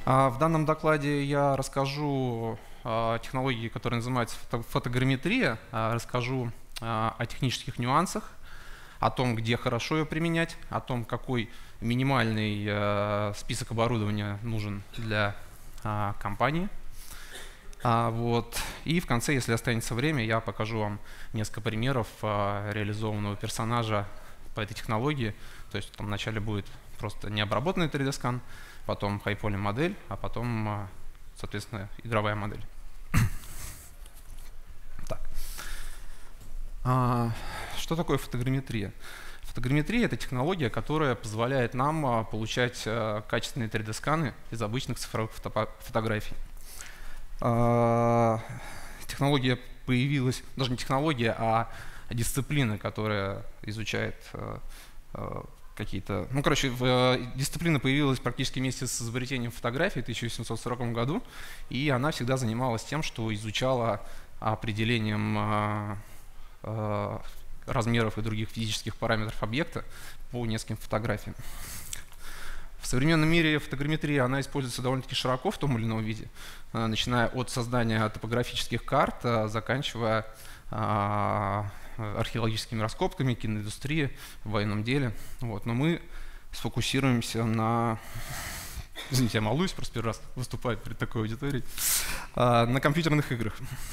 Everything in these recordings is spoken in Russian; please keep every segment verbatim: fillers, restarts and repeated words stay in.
В данном докладе я расскажу о технологии, которая называется фотограмметрия, расскажу о технических нюансах, о том, где хорошо ее применять, о том, какой минимальный список оборудования нужен для компании. Вот. И в конце, если останется время, я покажу вам несколько примеров реализованного персонажа по этой технологии. То есть там вначале будет просто необработанный три дэ скан, потом high-poly модель, а потом, соответственно, игровая модель. Так. А, что такое фотограмметрия? Фотограмметрия — это технология, которая позволяет нам получать качественные три дэ сканы из обычных цифровых фото фотографий. А, технология появилась, даже не технология, а дисциплина, которая изучает какие-то, ну, короче, в, дисциплина появилась практически вместе с изобретением фотографии в тысяча восемьсот сороком году, и она всегда занималась тем, что изучала определением э, э, размеров и других физических параметров объекта по нескольким фотографиям. В современном мире фотограмметрия, она используется довольно-таки широко в том или ином виде, э, начиная от создания топографических карт, э, заканчивая э, археологическими раскопками, киноиндустрии, в военном деле. Вот. Но мы сфокусируемся на... Извините, я малуюсь, просто первый раз выступаю перед такой аудиторией. А, на компьютерных играх.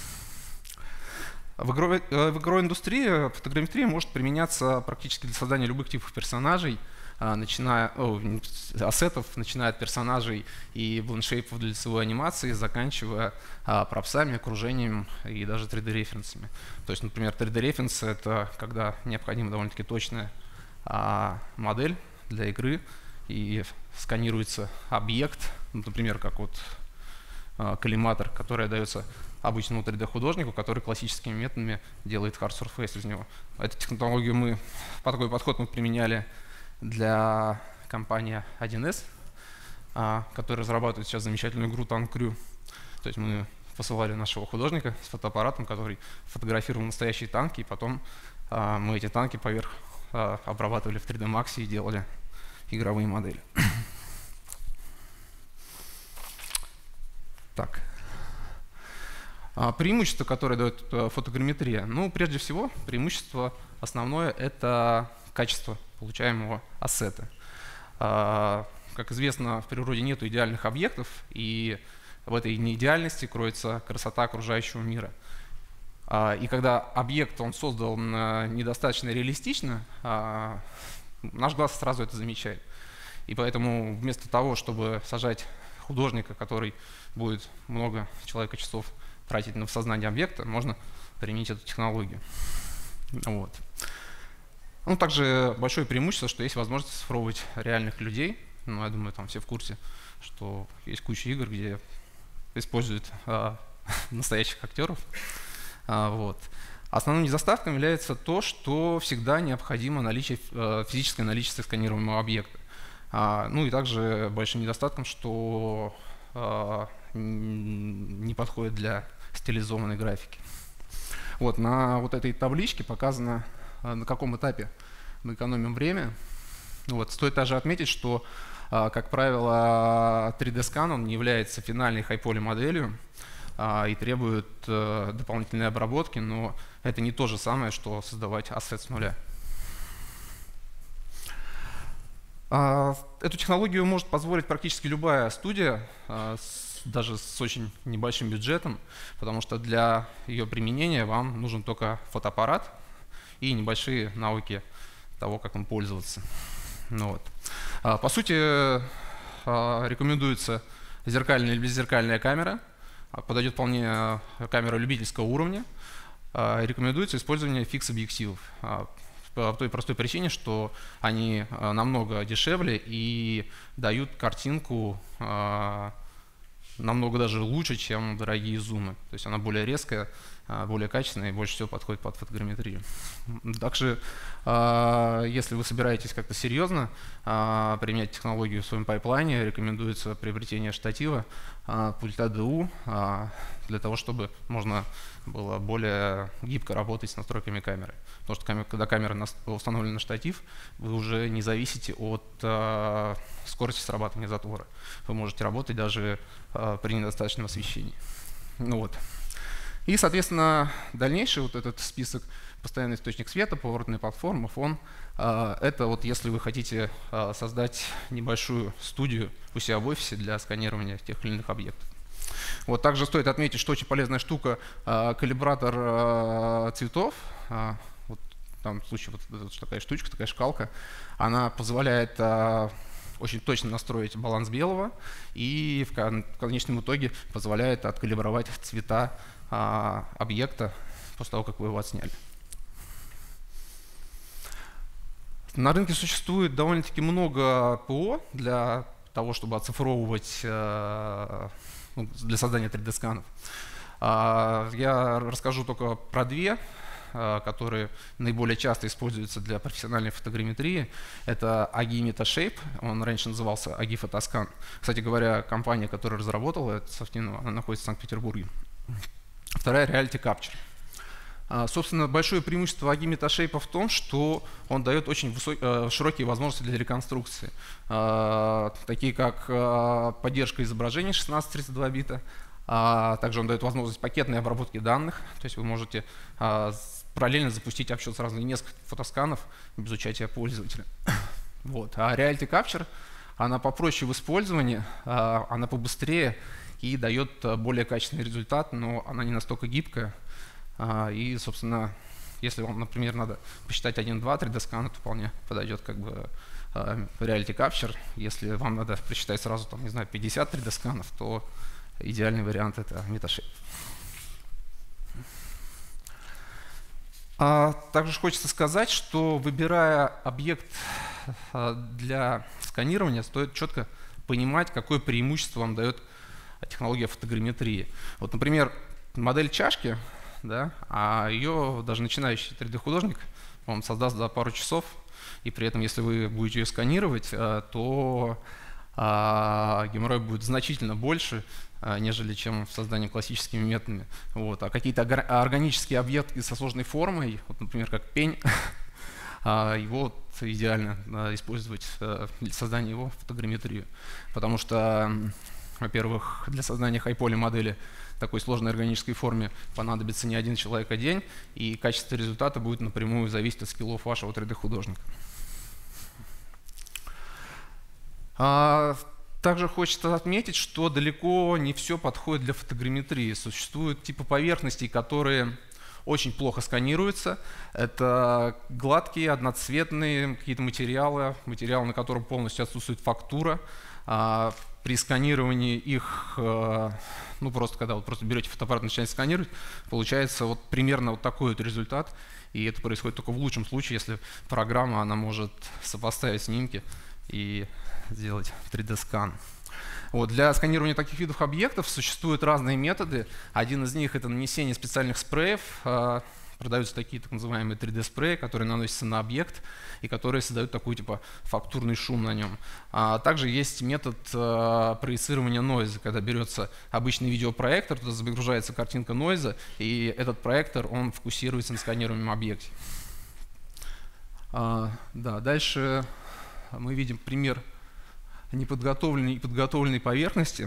В, игро... в игровой индустрии фотограмметрия может применяться практически для создания любых типов персонажей, начиная, о, ассетов, начиная от персонажей и блендшейпов для лицевой анимации, заканчивая а, пропсами, окружением и даже три дэ референсами. То есть, например, три дэ референсы — это когда необходима довольно-таки точная а, модель для игры и сканируется объект, ну, например, как вот а, коллиматор, который дается обычному три дэ художнику, который классическими методами делает hard surface из него. Эту технологию мы, по такой подход мы применяли для компании один эс, а, которая разрабатывает сейчас замечательную игру Tank Crew. То есть мы посылали нашего художника с фотоаппаратом, который фотографировал настоящие танки, и потом а, мы эти танки поверх а, обрабатывали в три дэ Max и делали игровые модели. Так. А, преимущество, которое дает а, фотограмметрия. Ну, прежде всего, преимущество основное — это качество получаемого ассета. А, как известно, в природе нет идеальных объектов, и в этой неидеальности кроется красота окружающего мира. А, и когда объект он создан а, недостаточно реалистично, а, наш глаз сразу это замечает. И поэтому вместо того, чтобы сажать художника, который будет много человека часов тратить на воссознание объекта, можно применить эту технологию. Вот. Ну, также большое преимущество, что есть возможность цифровывать реальных людей. Ну, я думаю, там все в курсе, что есть куча игр, где используют а, настоящих актеров. А, вот. Основным недостатком является то, что всегда необходимо наличие, а, физическое наличие сканируемого объекта. А, ну и также большим недостатком, что а, не подходит для стилизованной графики. Вот, на вот этой табличке показано, на каком этапе мы экономим время. Вот. Стоит также отметить, что, как правило, три дэ скан он не является финальной high-poly моделью и требует дополнительной обработки, но это не то же самое, что создавать ассет с нуля. Эту технологию может позволить практически любая студия, даже с очень небольшим бюджетом, потому что для ее применения вам нужен только фотоаппарат и небольшие навыки того, как им пользоваться. Ну, вот. а, по сути, а, рекомендуется зеркальная или беззеркальная камера. А, подойдет вполне камера любительского уровня. А, рекомендуется использование фикс-объективов. А, по той простой причине, что они а, намного дешевле и дают картинку а, намного даже лучше, чем дорогие зумы. То есть она более резкая, более качественная и больше всего подходит под фотограмметрию. Также, если вы собираетесь как-то серьезно применять технологию в своем пайплайне, рекомендуется приобретение штатива пульта ди ю, для того, чтобы можно было более гибко работать с настройками камеры. Потому что когда камера установлена на штатив, вы уже не зависите от скорости срабатывания затвора. Вы можете работать даже при недостаточном освещении. Ну вот. И, соответственно, дальнейший вот этот список: постоянный источник света, поворотная платформа, фон. Это вот если вы хотите создать небольшую студию у себя в офисе для сканирования тех или иных объектов. Вот также стоит отметить, что очень полезная штука — калибратор цветов. Вот там в случае вот, вот такая штучка, такая шкалка, она позволяет очень точно настроить баланс белого и в конечном итоге позволяет откалибровать цвета объекта после того, как вы его отсняли. На рынке существует довольно-таки много ПО для того, чтобы оцифровывать, ну, для создания три дэ-сканов. Я расскажу только про две, которые наиболее часто используются для профессиональной фотограмметрии. Это эй джи и Metashape, он раньше назывался эй джи и Photoscan. Кстати говоря, компания, которая разработала этот софтвер, она находится в Санкт-Петербурге. Вторая — Reality Capture. Собственно, большое преимущество эй джи и Metashape в том, что он дает очень высокие, широкие возможности для реконструкции, такие как поддержка изображений шестнадцать тридцать два бита. Также он дает возможность пакетной обработки данных, то есть вы можете параллельно запустить обсчет сразу нескольких фотосканов без участия пользователя. Вот. А Reality Capture, она попроще в использовании, она побыстрее и дает более качественный результат, но она не настолько гибкая. И, собственно, если вам, например, надо посчитать один-два три дэ-скана, то вполне подойдет как бы Reality Capture. Если вам надо посчитать сразу, там, не знаю, пятьдесят три дэ-сканов, то идеальный вариант — это Metashape. А также хочется сказать, что, выбирая объект для сканирования, стоит четко понимать, какое преимущество вам дает технология фотограмметрии. Вот, например, модель чашки, да, а ее даже начинающий три дэ-художник он создаст за пару часов, и при этом, если вы будете ее сканировать, то геморрой будет значительно больше, нежели чем в создании классическими методами. Вот. А какие-то органические объекты со сложной формой, вот, например, как пень, его идеально использовать для создания его фотограмметрии. Потому что, во-первых, для создания хай-поли модели такой сложной органической форме понадобится не один человек, а день, и качество результата будет напрямую зависеть от скиллов вашего три дэ-художника. Также хочется отметить, что далеко не все подходит для фотограмметрии. Существуют типы поверхностей, которые очень плохо сканируются. Это гладкие, одноцветные какие-то материалы, материалы, на котором полностью отсутствует фактура. При сканировании их, ну просто когда вы просто берете фотоаппарат и начинаете сканировать, получается вот примерно вот такой вот результат. И это происходит только в лучшем случае, если программа она может сопоставить снимки и сделать три дэ-скан. Вот. Для сканирования таких видов объектов существуют разные методы. Один из них — это нанесение специальных спреев. Продаются такие так называемые три дэ-спреи, которые наносятся на объект и которые создают такой типа фактурный шум на нем. А также есть метод проецирования нойза, когда берется обычный видеопроектор, туда загружается картинка нойза, и этот проектор он фокусируется на сканируемом объекте. А, да, дальше мы видим пример неподготовленной и подготовленной поверхности.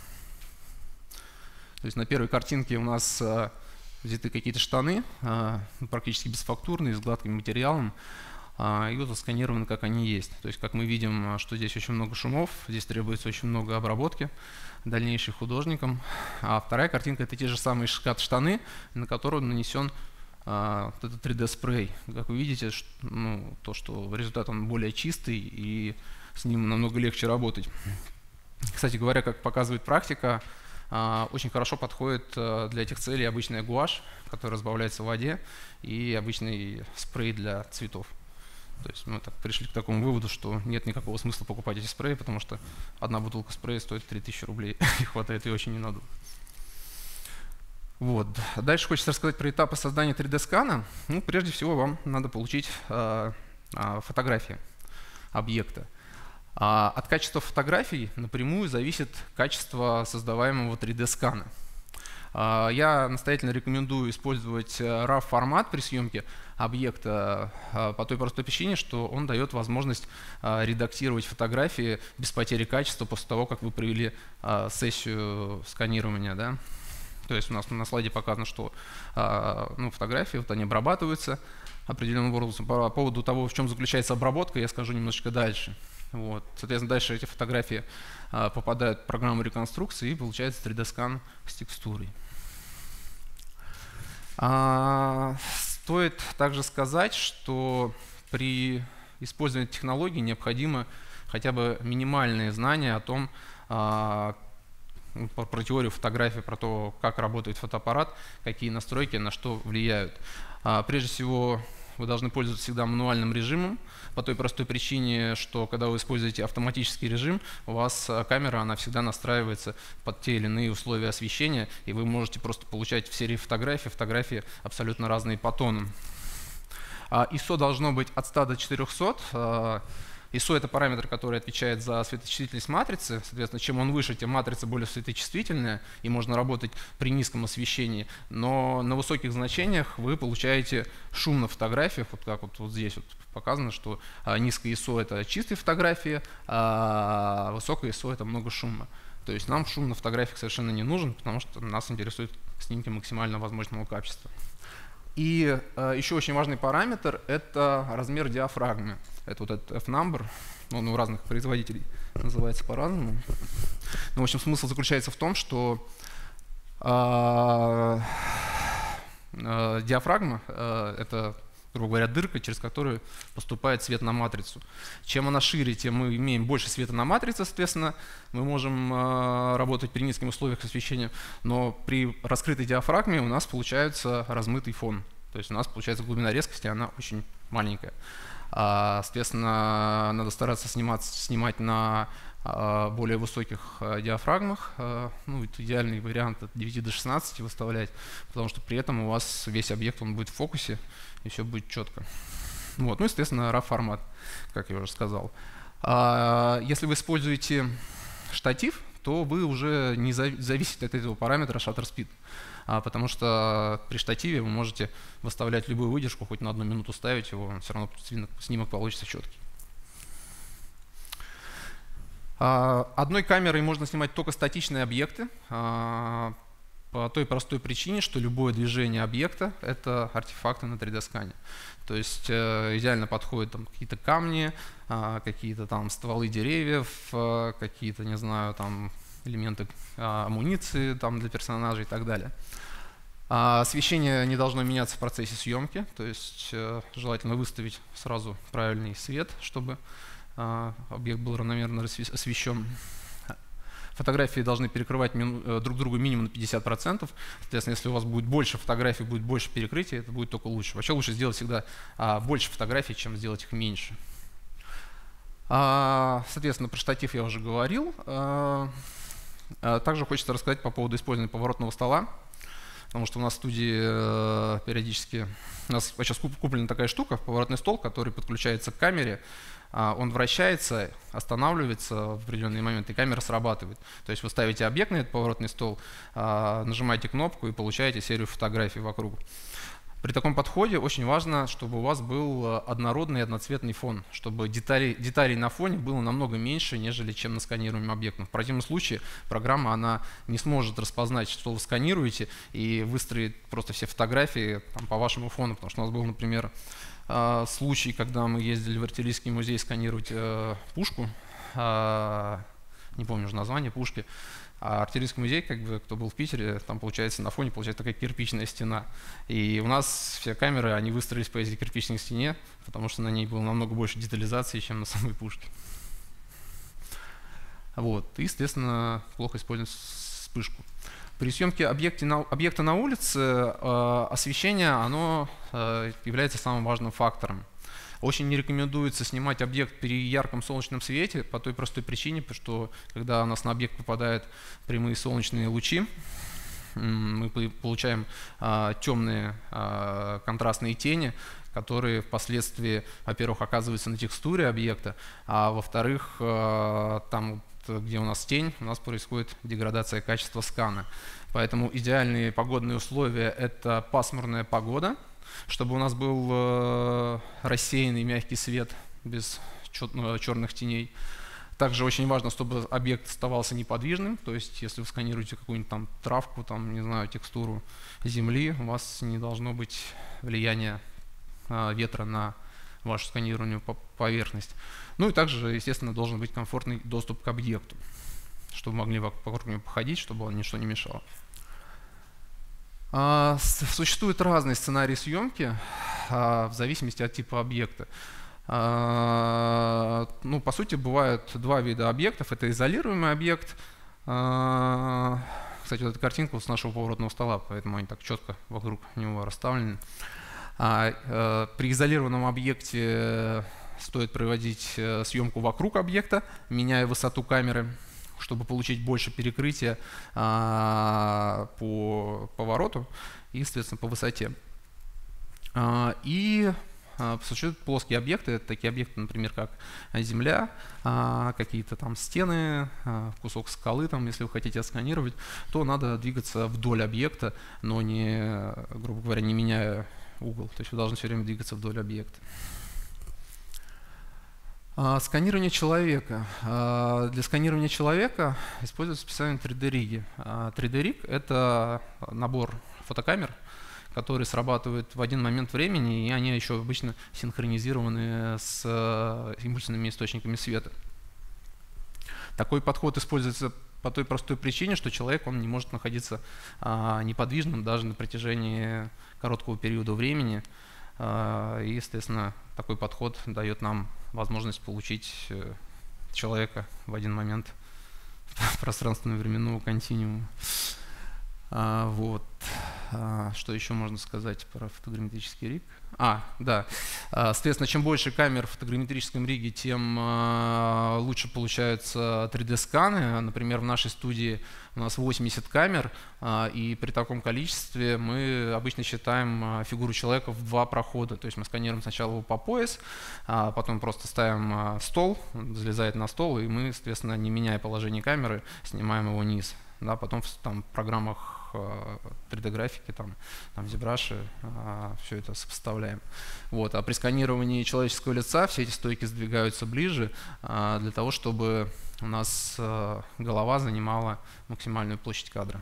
То есть на первой картинке у нас а, взяты какие-то штаны, а, практически бесфактурные, с гладким материалом, а, и вот сканированы, как они есть. То есть, как мы видим, что здесь очень много шумов, здесь требуется очень много обработки дальнейшей художником. А вторая картинка — это те же самые штаны, на которые нанесен а, вот этот три дэ-спрей. Как вы видите, что, ну, то, что результат он более чистый и с ним намного легче работать. Кстати говоря, как показывает практика, очень хорошо подходит для этих целей обычная гуашь, которая разбавляется в воде, и обычный спрей для цветов. То есть мы так пришли к такому выводу, что нет никакого смысла покупать эти спреи, потому что одна бутылка спрея стоит три тысячи рублей, и хватает ее очень ненадолго. Вот. Дальше хочется рассказать про этапы создания три дэ-скана. Ну, прежде всего, вам надо получить э, э, фотографии объекта. А от качества фотографий напрямую зависит качество создаваемого три дэ скана. Я настоятельно рекомендую использовать рав формат при съемке объекта по той простой причине, что он дает возможность редактировать фотографии без потери качества после того, как вы провели сессию сканирования. Да? То есть у нас на слайде показано, что ну, фотографии вот они обрабатываются определенным образом. По поводу того, в чем заключается обработка, я скажу немножечко дальше. Вот. Соответственно, дальше эти фотографии а, попадают в программу реконструкции и получается три дэ скан с текстурой. А, стоит также сказать, что при использовании технологий необходимо хотя бы минимальные знания о том, а, про, про теорию фотографии, про то, как работает фотоаппарат, какие настройки на что влияют. А, прежде всего, вы должны пользоваться всегда мануальным режимом, по той простой причине, что когда вы используете автоматический режим, у вас камера она всегда настраивается под те или иные условия освещения, и вы можете просто получать в серии фотографий, фотографии абсолютно разные по тонам. ай эс о должно быть от ста до четырёхсот. ай эс о — это параметр, который отвечает за светочувствительность матрицы. Соответственно, чем он выше, тем матрица более светочувствительная, и можно работать при низком освещении. Но на высоких значениях вы получаете шум на фотографиях, вот как вот, вот здесь вот показано, что а, низкая ай эс о — это чистые фотографии, а высокая ай эс о — это много шума. То есть нам шум на фотографиях совершенно не нужен, потому что нас интересуют снимки максимально возможного качества. И э, еще очень важный параметр — это размер диафрагмы. Это вот этот эф-number, он у разных производителей называется по-разному. Но, в общем, смысл заключается в том, что э, э, диафрагма э, — это, грубо говоря, дырка, через которую поступает свет на матрицу. Чем она шире, тем мы имеем больше света на матрице, соответственно, мы можем э, работать при низких условиях освещения, но при раскрытой диафрагме у нас получается размытый фон. То есть у нас получается глубина резкости, она очень маленькая. А, соответственно, надо стараться снимать, снимать на а, более высоких а, диафрагмах. А, ну, идеальный вариант от девяти до шестнадцати выставлять, потому что при этом у вас весь объект он будет в фокусе, и все будет четко. Вот. Ну, естественно, рав формат, как я уже сказал. А, если вы используете штатив, то вы уже не зависите от этого параметра shutter speed. А, потому что при штативе вы можете выставлять любую выдержку, хоть на одну минуту ставить его, все равно снимок получится четкий. А, одной камерой можно снимать только статичные объекты, а, по той простой причине, что любое движение объекта — это артефакты на три дэ скане. То есть э, идеально подходят там какие-то камни, а, какие-то там стволы деревьев, а, какие-то, не знаю, там элементы а, амуниции там, для персонажей и так далее. А, освещение не должно меняться в процессе съемки, то есть э, желательно выставить сразу правильный свет, чтобы а, объект был равномерно освещен. Фотографии должны перекрывать друг другу минимум на пятьдесят процентов. Соответственно, если у вас будет больше фотографий, будет больше перекрытия, это будет только лучше. Вообще лучше сделать всегда а, больше фотографий, чем сделать их меньше. А, соответственно, про штатив я уже говорил. А, а, также хочется рассказать по поводу использования поворотного стола. Потому что у нас в студии э, периодически, у нас сейчас куплена такая штука, поворотный стол, который подключается к камере, э, он вращается, останавливается в определенный момент, и камера срабатывает. То есть вы ставите объект на этот поворотный стол, э, нажимаете кнопку и получаете серию фотографий вокруг. При таком подходе очень важно, чтобы у вас был однородный одноцветный фон, чтобы деталей, деталей на фоне было намного меньше, нежели чем на сканируемом объекте. В противном случае программа она не сможет распознать, что вы сканируете, и выстроить просто все фотографии там, по вашему фону. Потому что у нас был, например, случай, когда мы ездили в артиллерийский музей сканировать э, пушку, э, не помню уже название пушки. А артиллерийский музей, как бы, кто был в Питере, там получается на фоне получается такая кирпичная стена. И у нас все камеры, они выстроились по этой кирпичной стене, потому что на ней было намного больше детализации, чем на самой пушке. Вот. И, естественно, плохо использовать вспышку. При съемке объекта на, объекта на улице э, освещение оно, э, является самым важным фактором. Очень не рекомендуется снимать объект при ярком солнечном свете по той простой причине, что когда у нас на объект попадают прямые солнечные лучи, мы получаем темные контрастные тени, которые впоследствии, во-первых, оказываются на текстуре объекта, а во-вторых, там, где у нас тень, у нас происходит деградация качества скана. Поэтому идеальные погодные условия – это пасмурная погода, чтобы у нас был рассеянный мягкий свет без черных теней. Также очень важно, чтобы объект оставался неподвижным, то есть если вы сканируете какую-нибудь там травку, там, не знаю, текстуру земли, у вас не должно быть влияния а, ветра на вашу сканированную поверхность. Ну и также, естественно, должен быть комфортный доступ к объекту, чтобы могли вокруг него походить, чтобы он ничто не мешало. А, существуют разные сценарии съемки а, в зависимости от типа объекта. Ну, по сути, бывают два вида объектов. Это изолируемый объект. Кстати, вот эта картинка с нашего поворотного стола, поэтому они так четко вокруг него расставлены. При изолированном объекте стоит проводить съемку вокруг объекта, меняя высоту камеры, чтобы получить больше перекрытия по повороту и, соответственно, по высоте. И существуют плоские объекты, такие объекты, например, как земля, какие-то там стены, кусок скалы, там, если вы хотите отсканировать, то надо двигаться вдоль объекта, но не, грубо говоря, не меняя угол. То есть вы должны все время двигаться вдоль объекта. Сканирование человека. Для сканирования человека используются специальные три дэ риги. три дэ риг – это набор фотокамер, которые срабатывают в один момент времени, и они еще обычно синхронизированы с импульсными источниками света. Такой подход используется по той простой причине, что человек он не может находиться а, неподвижным даже на протяжении короткого периода времени. А, и, естественно, такой подход дает нам возможность получить человека в один момент пространственно-временного континуума. А, вот. А, что еще можно сказать про фотограмметрический риг? А, да. А, соответственно, чем больше камер в фотограмметрическом риге, тем а, лучше получаются три дэ сканы. Например, в нашей студии у нас восемьдесят камер, а, и при таком количестве мы обычно считаем а, фигуру человека в два прохода. То есть мы сканируем сначала его по пояс, а потом просто ставим а, стол, он залезает на стол, и мы, соответственно, не меняя положение камеры, снимаем его вниз. Да, потом в там, программах три дэ графики, там, там ZBrush, а, все это сопоставляем. Вот. А при сканировании человеческого лица все эти стойки сдвигаются ближе, а, для того, чтобы у нас а, голова занимала максимальную площадь кадра.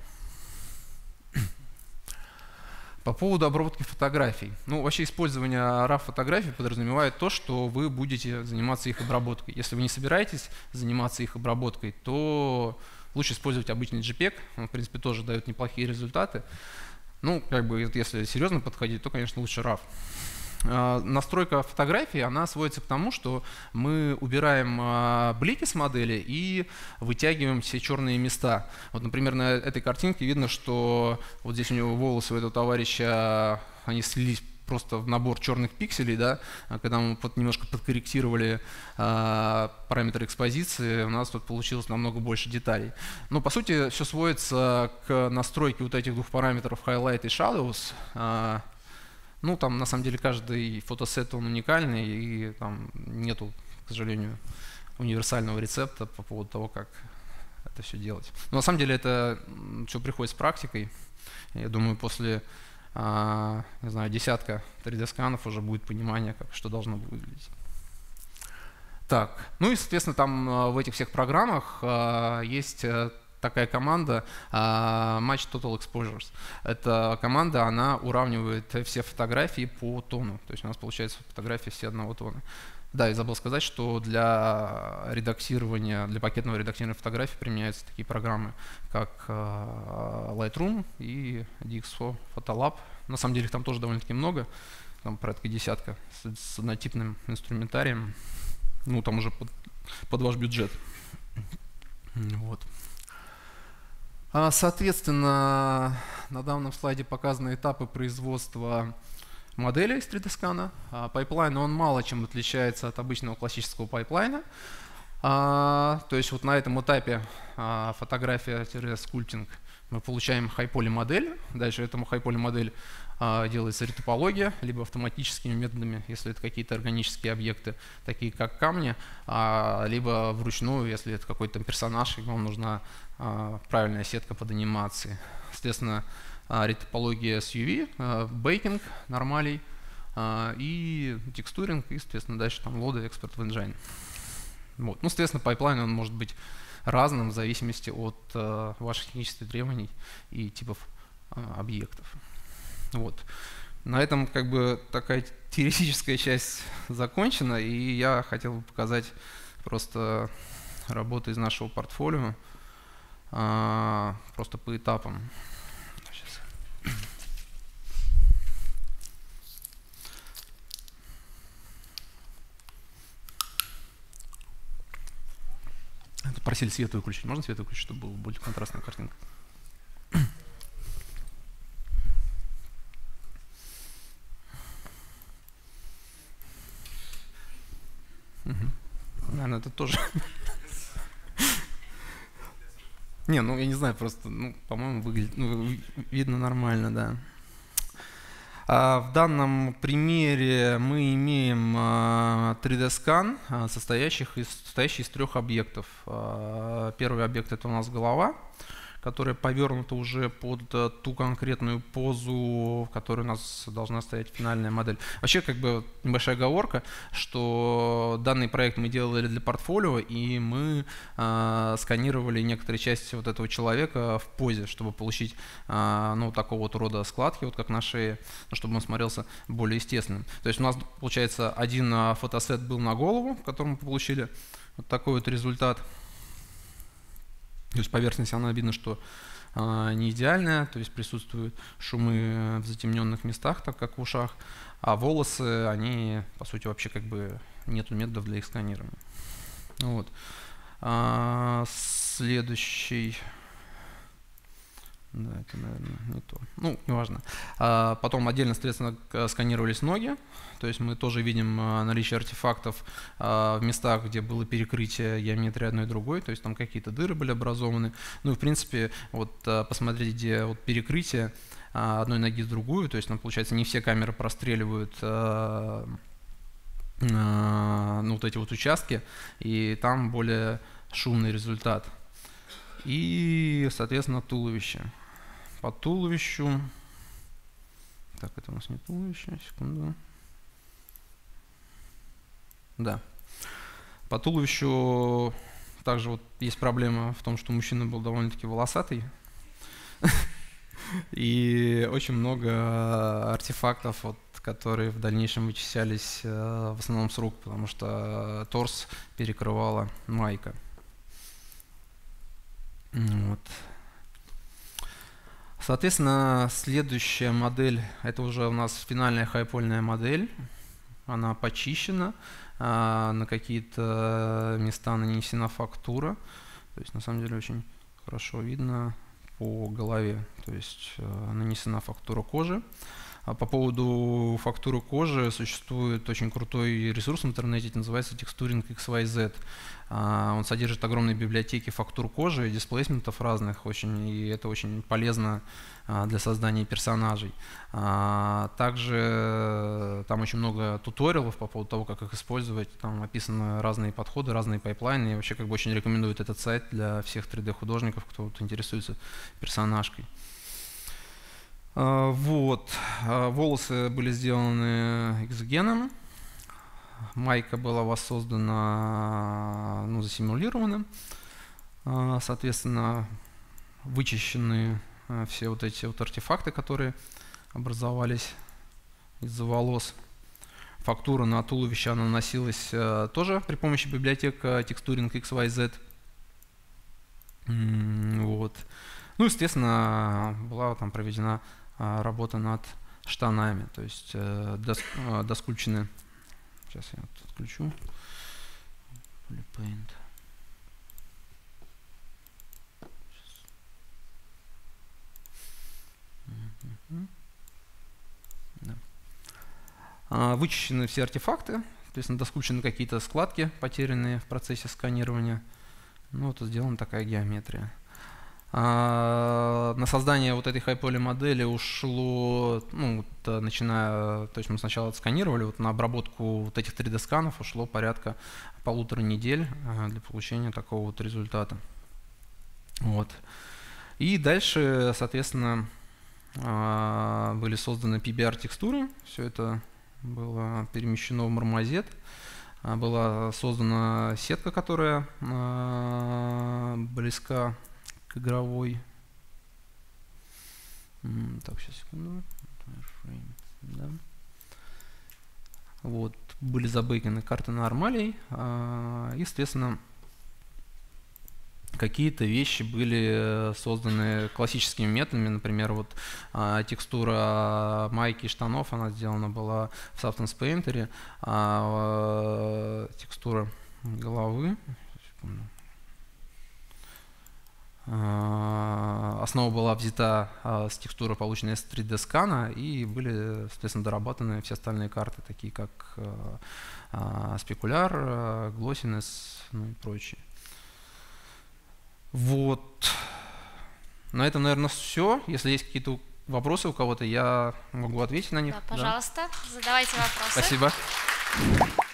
По поводу обработки фотографий. Ну, вообще использование раф-фотографий подразумевает то, что вы будете заниматься их обработкой. Если вы не собираетесь заниматься их обработкой, то лучше использовать обычный JPEG, он, в принципе, тоже дает неплохие результаты. Ну, как бы, если серьезно подходить, то, конечно, лучше раф. А, настройка фотографии, она сводится к тому, что мы убираем а, блики с модели и вытягиваем все черные места. Вот, например, на этой картинке видно, что вот здесь у него волосы у этого товарища, они слились просто в набор черных пикселей, да, когда мы под, немножко подкорректировали э, параметры экспозиции, у нас тут получилось намного больше деталей. Но по сути все сводится к настройке вот этих двух параметров highlight и shadows. Э, ну там на самом деле каждый фотосет он уникальный, и там нету, к сожалению, универсального рецепта по поводу того, как это все делать. Но на самом деле это все приходит с практикой. Я думаю, после А, не знаю, десятка три дэ сканов уже будет понимание, как, что должно выглядеть. Так, ну и, соответственно, там в этих всех программах а, есть такая команда а, Match Total Exposures. Эта команда, она уравнивает все фотографии по тону. То есть у нас получается фотографии все одного тона. Да, и забыл сказать, что для редактирования, для пакетного редактирования фотографий применяются такие программы, как Lightroom и ди икс о Photolab. На самом деле их там тоже довольно-таки много, там порядка десятка с, с однотипным инструментарием. Ну, там уже под, под ваш бюджет. Вот. Соответственно, на данном слайде показаны этапы производства модели из три дэ скана. Пайплайн, он мало чем отличается от обычного классического пайплайна. А, то есть вот на этом этапе а, фотография-скульптинг мы получаем high-poly модель. Дальше этому high-poly модель а, делается ретопология, либо автоматическими методами, если это какие-то органические объекты, такие как камни, а, либо вручную, если это какой-то персонаж, и вам нужна а, правильная сетка под анимацией. Соответственно, а, ретопология с ю ви, а, бейкинг нормалей, а, и текстуринг, и, соответственно, дальше там лоды, экспорт в engine. Вот. Ну, соответственно, пайплайн он может быть разным в зависимости от э, ваших технических требований и типов э, объектов. Вот. На этом как бы такая теоретическая часть закончена, и я хотел бы показать просто работу из нашего портфолио э, просто по этапам. Сейчас. Просили свет выключить. Можно свет выключить, чтобы была более контрастная картинка? Угу. Наверное, это тоже. Не, ну я не знаю, просто, ну, по-моему, выглядит, ну, видно нормально, да. В данном примере мы имеем три дэ-скан, состоящих из, состоящий из трех объектов. Первый объект — это у нас голова, которая повернута уже под ту конкретную позу, в которой у нас должна стоять финальная модель. Вообще, как бы небольшая оговорка, что данный проект мы делали для портфолио, и мы э, сканировали некоторые части вот этого человека в позе, чтобы получить э, ну, такого вот рода складки, вот как на шее, чтобы он смотрелся более естественным. То есть у нас, получается, один фотосет был на голову, в котором мы получили вот такой вот результат. То есть поверхность, она видно, что э, не идеальная, то есть присутствуют шумы в затемненных местах, так как в ушах, а волосы, они, по сути, вообще как бы нету методов для их сканирования. Вот. А, следующий. Да, это, наверное, не то. Ну, неважно. А, потом отдельно, соответственно, сканировались ноги. То есть мы тоже видим наличие артефактов а, в местах, где было перекрытие геометрии одной и другой. То есть там какие-то дыры были образованы. Ну и, в принципе, вот а, посмотрите, где вот перекрытие а, одной ноги с другую. То есть, там, получается, не все камеры простреливают а, а, ну, вот эти вот участки. И там более шумный результат. И, соответственно, туловище. По туловищу. Так, это у нас не туловище, секунду. Да. По туловищу также вот есть проблема в том, что мужчина был довольно-таки волосатый. И очень много артефактов, вот, которые в дальнейшем вычислялись в основном с рук, потому что торс перекрывала майка. Вот. Соответственно, следующая модель, это уже у нас финальная хайпольная модель. Она почищена, а, на какие-то места нанесена фактура. То есть на самом деле очень хорошо видно по голове. То есть а, нанесена фактура кожи. А по поводу фактуры кожи существует очень крутой ресурс в интернете, это называется текстуринг икс вай зет. Он содержит огромные библиотеки фактур кожи и дисплейсментов разных, очень, и это очень полезно для создания персонажей. Также там очень много туториалов по поводу того, как их использовать, там описаны разные подходы, разные пайплайны, и вообще как бы очень рекомендую этот сайт для всех три дэ художников, кто вот интересуется персонажкой. Вот, волосы были сделаны экзогеном, майка была воссоздана, ну, засимулирована, соответственно, вычищены все вот эти вот артефакты, которые образовались из-за волос. Фактура на туловище она наносилась тоже при помощи библиотек текстуринг икс вай зет. Вот. Ну, естественно, была там проведена работа над штанами, то есть э, дос, э, доскульпчены. Сейчас я вот отключу. Paint. Да. А, вычищены все артефакты, то есть доскульпчены какие-то складки, потерянные в процессе сканирования. Ну, вот сделана такая геометрия. А, на создание вот этой high-poly модели ушло, ну, вот, начиная, то есть мы сначала отсканировали, вот на обработку вот этих три дэ сканов ушло порядка полутора недель а, для получения такого вот результата. Вот. И дальше, соответственно, а, были созданы пи би ар-текстуры, все это было перемещено в Marmoset. Была создана сетка, которая а, близка к игровой. Так, сейчас, секунду. Да. Вот, были забейканы карты нормалей. А, и, соответственно, какие-то вещи были созданы классическими методами. Например, вот а, текстура майки и штанов, она сделана была в Substance Painter. А, а, текстура головы. А, основа была взята а, с текстуры, полученной с три дэ скана, и были, соответственно, доработаны все остальные карты, такие как а, спекуляр, а, глоссинес, ну и прочие. Вот. На этом, наверное, все. Если есть какие-то вопросы у кого-то, я могу ответить на них. Да, пожалуйста, да. Задавайте вопросы. Спасибо.